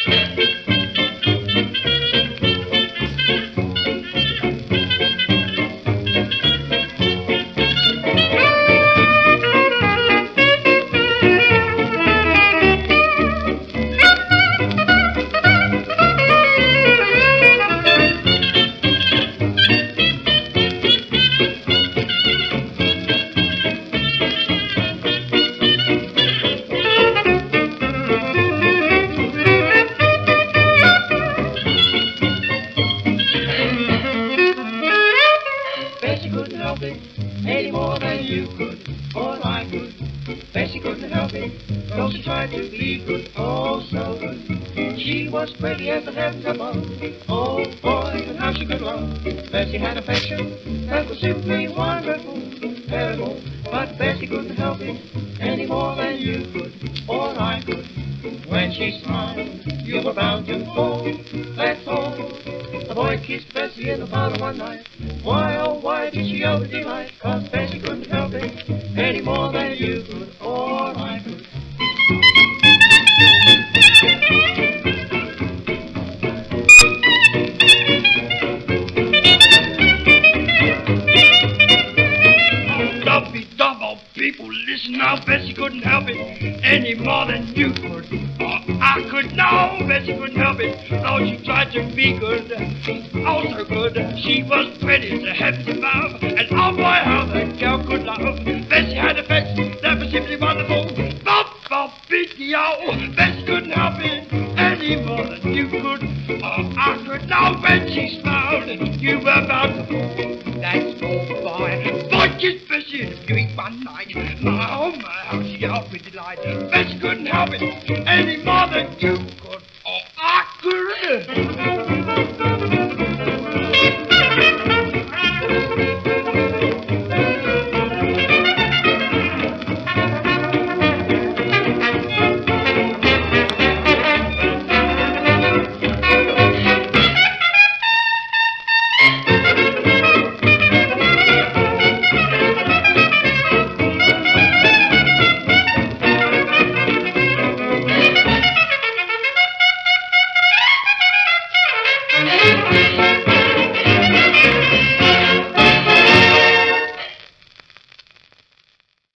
Bessie couldn't help it any more than you could or I could. Bessie couldn't help it, though she tried to be good, oh so good. She was pretty as the heavens above. Oh boy, and how she could love. Bessie had affection that was simply wonderful, terrible. But Bessie couldn't help it any more than you could or I could. When she smiled, you were bound to fall. That's all. The boy kissed Bessie in the parlor one night. Why, oh, why did she yell with delight? 'Cause Bessie couldn't help it any more than you could or I could. Double people, listen now, Bessie couldn't help it any more than you could. Or I could. No, Bessie couldn't help it, though she tried to be good. Oh, so good. She was pretty as the heavens above, and oh boy, how that girl could love. Bessie had affection that was simply wonderful. Bob, Bob, BTO. Bessie couldn't help it any more than you could. Or I could. No, when she smiled, you were bound to fall. That's all, boy. Boy kissed Bessie in the street one night. My, oh my, how she yelled with delight. Bessie couldn't help it any more than you